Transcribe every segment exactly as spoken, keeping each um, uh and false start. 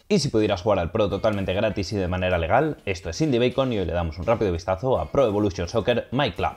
Y si pudieras jugar al Pro totalmente gratis y de manera legal, esto es Indie Bacon y hoy le damos un rápido vistazo a Pro Evolution Soccer My Club.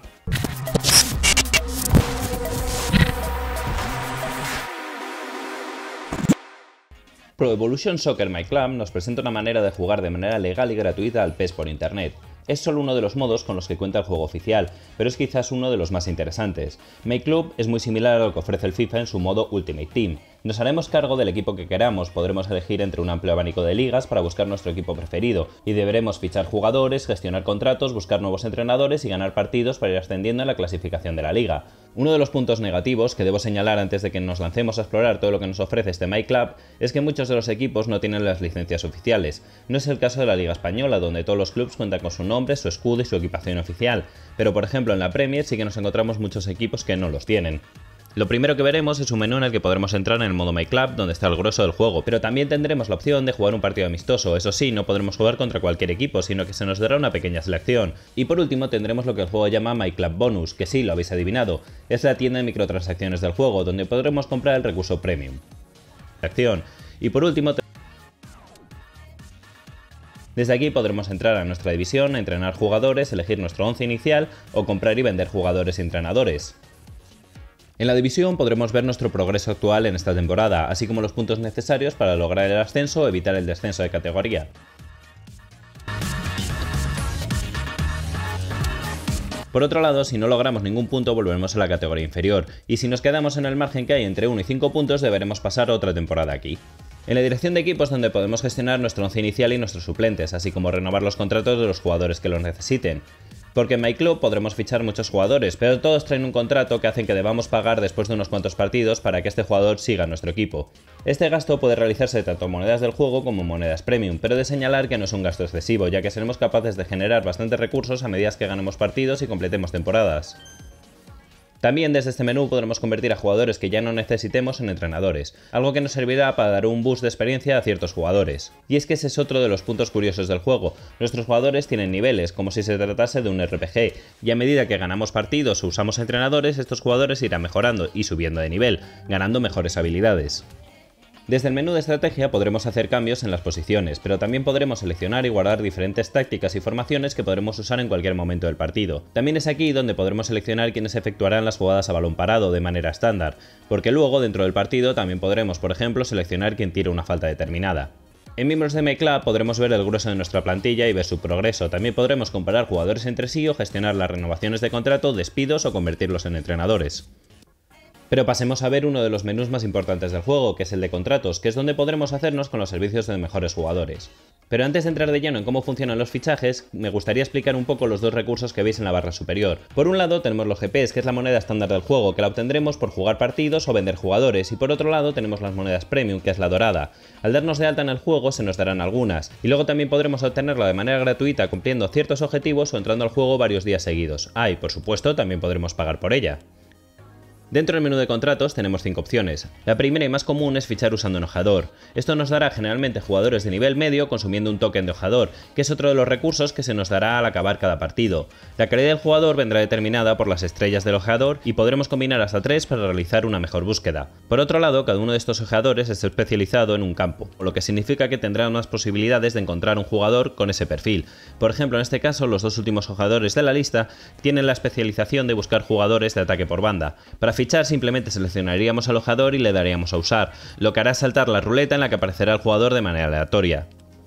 Pro Evolution Soccer My Club nos presenta una manera de jugar de manera legal y gratuita al P E S por internet. Es solo uno de los modos con los que cuenta el juego oficial, pero es quizás uno de los más interesantes. My Club es muy similar a lo que ofrece el FIFA en su modo Ultimate Team. Nos haremos cargo del equipo que queramos, podremos elegir entre un amplio abanico de ligas para buscar nuestro equipo preferido, y deberemos fichar jugadores, gestionar contratos, buscar nuevos entrenadores y ganar partidos para ir ascendiendo en la clasificación de la liga. Uno de los puntos negativos que debo señalar antes de que nos lancemos a explorar todo lo que nos ofrece este My Club es que muchos de los equipos no tienen las licencias oficiales. No es el caso de la Liga Española, donde todos los clubes cuentan con su nombre, su escudo y su equipación oficial, pero por ejemplo en la Premier sí que nos encontramos muchos equipos que no los tienen. Lo primero que veremos es un menú en el que podremos entrar en el modo My Club, donde está el grueso del juego, pero también tendremos la opción de jugar un partido amistoso. Eso sí, no podremos jugar contra cualquier equipo, sino que se nos dará una pequeña selección. Y por último tendremos lo que el juego llama My Club Bonus, que sí, lo habéis adivinado, es la tienda de microtransacciones del juego, donde podremos comprar el recurso Premium. Acción. Y por último, desde aquí podremos entrar a nuestra división, entrenar jugadores, elegir nuestro once inicial o comprar y vender jugadores y entrenadores. En la división podremos ver nuestro progreso actual en esta temporada, así como los puntos necesarios para lograr el ascenso o evitar el descenso de categoría. Por otro lado, si no logramos ningún punto volveremos a la categoría inferior, y si nos quedamos en el margen que hay entre uno y cinco puntos deberemos pasar otra temporada aquí. En la dirección de equipos donde podemos gestionar nuestro once inicial y nuestros suplentes, así como renovar los contratos de los jugadores que los necesiten. Porque en My Club podremos fichar muchos jugadores, pero todos traen un contrato que hacen que debamos pagar después de unos cuantos partidos para que este jugador siga en nuestro equipo. Este gasto puede realizarse tanto en monedas del juego como en monedas premium, pero de señalar que no es un gasto excesivo, ya que seremos capaces de generar bastantes recursos a medida que ganemos partidos y completemos temporadas. También desde este menú podremos convertir a jugadores que ya no necesitemos en entrenadores, algo que nos servirá para dar un boost de experiencia a ciertos jugadores. Y es que ese es otro de los puntos curiosos del juego, nuestros jugadores tienen niveles, como si se tratase de un R P G, y a medida que ganamos partidos o usamos entrenadores, estos jugadores irán mejorando y subiendo de nivel, ganando mejores habilidades. Desde el menú de estrategia podremos hacer cambios en las posiciones, pero también podremos seleccionar y guardar diferentes tácticas y formaciones que podremos usar en cualquier momento del partido. También es aquí donde podremos seleccionar quiénes efectuarán las jugadas a balón parado de manera estándar, porque luego dentro del partido también podremos, por ejemplo, seleccionar quién tira una falta determinada. En miembros de My Club podremos ver el grueso de nuestra plantilla y ver su progreso. También podremos comparar jugadores entre sí o gestionar las renovaciones de contrato, despidos o convertirlos en entrenadores. Pero pasemos a ver uno de los menús más importantes del juego, que es el de contratos, que es donde podremos hacernos con los servicios de mejores jugadores. Pero antes de entrar de lleno en cómo funcionan los fichajes, me gustaría explicar un poco los dos recursos que veis en la barra superior. Por un lado tenemos los G Ps, que es la moneda estándar del juego, que la obtendremos por jugar partidos o vender jugadores, y por otro lado tenemos las monedas Premium, que es la dorada. Al darnos de alta en el juego se nos darán algunas, y luego también podremos obtenerla de manera gratuita cumpliendo ciertos objetivos o entrando al juego varios días seguidos. Ah, y por supuesto también podremos pagar por ella. Dentro del menú de contratos tenemos cinco opciones. La primera y más común es fichar usando un hojador. Esto nos dará generalmente jugadores de nivel medio consumiendo un token de hojador, que es otro de los recursos que se nos dará al acabar cada partido. La calidad del jugador vendrá determinada por las estrellas del hojador y podremos combinar hasta tres para realizar una mejor búsqueda. Por otro lado, cada uno de estos hojadores está especializado en un campo, lo que significa que tendrán más posibilidades de encontrar un jugador con ese perfil. Por ejemplo, en este caso, los dos últimos hojadores de la lista tienen la especialización de buscar jugadores de ataque por banda. Para fichar simplemente seleccionaríamos al hojador y le daríamos a usar, lo que hará saltar la ruleta en la que aparecerá el jugador de manera aleatoria.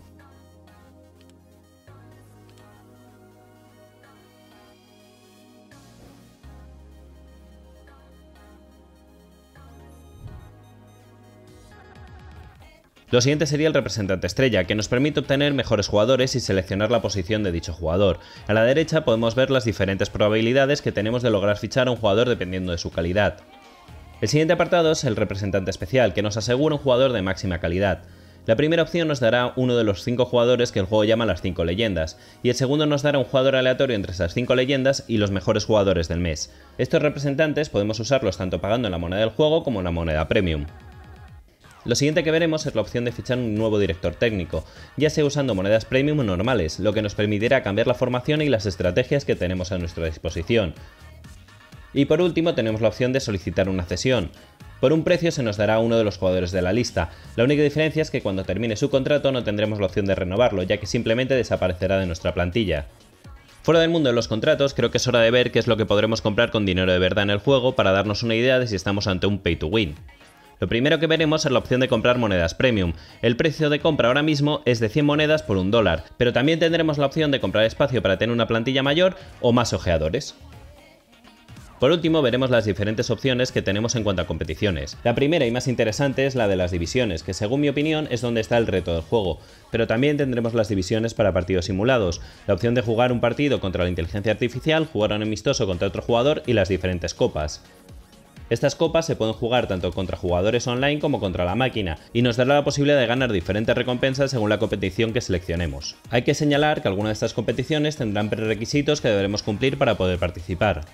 Lo siguiente sería el representante estrella, que nos permite obtener mejores jugadores y seleccionar la posición de dicho jugador. A la derecha podemos ver las diferentes probabilidades que tenemos de lograr fichar a un jugador dependiendo de su calidad. El siguiente apartado es el representante especial, que nos asegura un jugador de máxima calidad. La primera opción nos dará uno de los cinco jugadores que el juego llama las cinco leyendas, y el segundo nos dará un jugador aleatorio entre esas cinco leyendas y los mejores jugadores del mes. Estos representantes podemos usarlos tanto pagando en la moneda del juego como en la moneda Premium. Lo siguiente que veremos es la opción de fichar un nuevo director técnico, ya sea usando monedas Premium o normales, lo que nos permitirá cambiar la formación y las estrategias que tenemos a nuestra disposición. Y por último tenemos la opción de solicitar una cesión. Por un precio se nos dará a uno de los jugadores de la lista. La única diferencia es que cuando termine su contrato no tendremos la opción de renovarlo, ya que simplemente desaparecerá de nuestra plantilla. Fuera del mundo de los contratos, creo que es hora de ver qué es lo que podremos comprar con dinero de verdad en el juego para darnos una idea de si estamos ante un pay to win. Lo primero que veremos es la opción de comprar monedas premium. El precio de compra ahora mismo es de cien monedas por un dólar, pero también tendremos la opción de comprar espacio para tener una plantilla mayor o más ojeadores. Por último, veremos las diferentes opciones que tenemos en cuanto a competiciones. La primera y más interesante es la de las divisiones, que según mi opinión es donde está el reto del juego, pero también tendremos las divisiones para partidos simulados, la opción de jugar un partido contra la inteligencia artificial, jugar un amistoso contra otro jugador y las diferentes copas. Estas copas se pueden jugar tanto contra jugadores online como contra la máquina, y nos dará la posibilidad de ganar diferentes recompensas según la competición que seleccionemos. Hay que señalar que algunas de estas competiciones tendrán prerequisitos que deberemos cumplir para poder participar.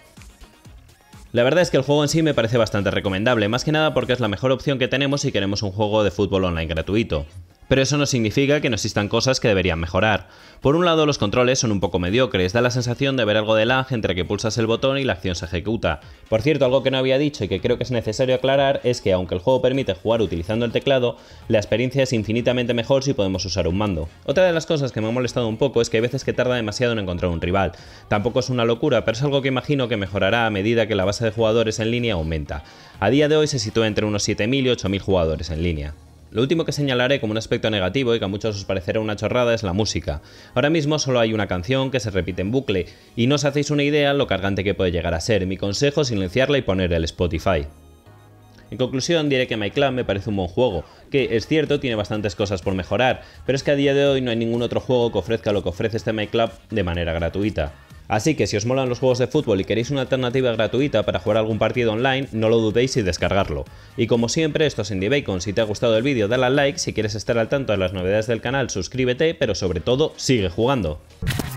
La verdad es que el juego en sí me parece bastante recomendable, más que nada porque es la mejor opción que tenemos si queremos un juego de fútbol online gratuito. Pero eso no significa que no existan cosas que deberían mejorar. Por un lado, los controles son un poco mediocres, da la sensación de ver algo de lag entre que pulsas el botón y la acción se ejecuta. Por cierto, algo que no había dicho y que creo que es necesario aclarar es que aunque el juego permite jugar utilizando el teclado, la experiencia es infinitamente mejor si podemos usar un mando. Otra de las cosas que me ha molestado un poco es que hay veces que tarda demasiado en encontrar un rival. Tampoco es una locura, pero es algo que imagino que mejorará a medida que la base de jugadores en línea aumenta. A día de hoy se sitúa entre unos siete mil y ocho mil jugadores en línea. Lo último que señalaré como un aspecto negativo y que a muchos os parecerá una chorrada es la música. Ahora mismo solo hay una canción que se repite en bucle, y no os hacéis una idea lo cargante que puede llegar a ser. Mi consejo es silenciarla y poner el Spotify. En conclusión diré que MyClub me parece un buen juego, que es cierto tiene bastantes cosas por mejorar, pero es que a día de hoy no hay ningún otro juego que ofrezca lo que ofrece este MyClub de manera gratuita. Así que si os molan los juegos de fútbol y queréis una alternativa gratuita para jugar algún partido online, no lo dudéis en descargarlo. Y como siempre, esto es Indie Bacon. Si te ha gustado el vídeo dale al like, si quieres estar al tanto de las novedades del canal suscríbete, pero sobre todo sigue jugando.